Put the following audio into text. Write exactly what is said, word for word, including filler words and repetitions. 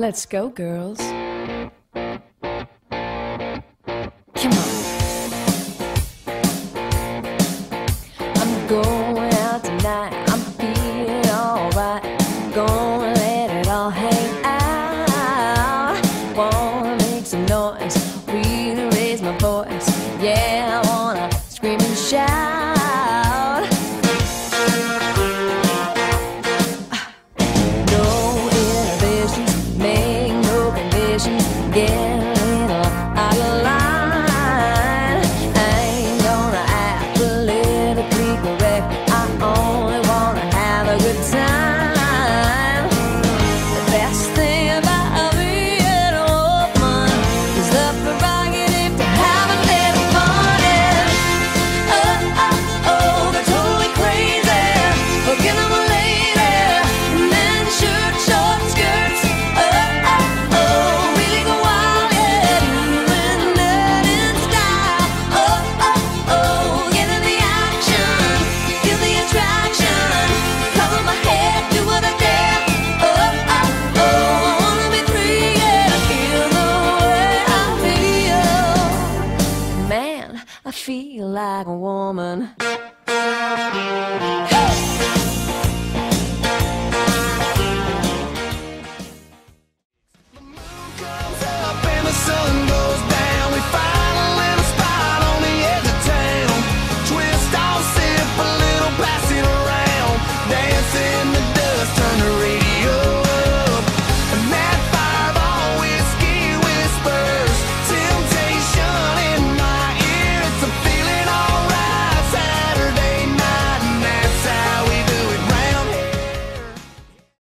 Let's go, girls. Come on. I'm going out tonight. I'm feeling alright. Gonna let it all hang out. Wanna make some noise, really raise my voice. Yeah, I wanna scream and shout. No inhibitions, make no conditions. Get a little out of line. I ain't gonna act politically correct. I only wanna have a good time. The best thing about being a woman is the prerogative to have a little fun. And oh, oh, oh, they're totally crazy. Forget I'm a lady. Men, shirt, short skirts. Oh, oh, oh, really go wild, yeah. Doing that in style. Oh, oh, oh, get in the action. Feel the attraction. Cover my head, do what I dare. Oh, oh, oh, I wanna be free, yeah. Feel the way I feel. Man, I feel like a woman. Comes up and the sun goes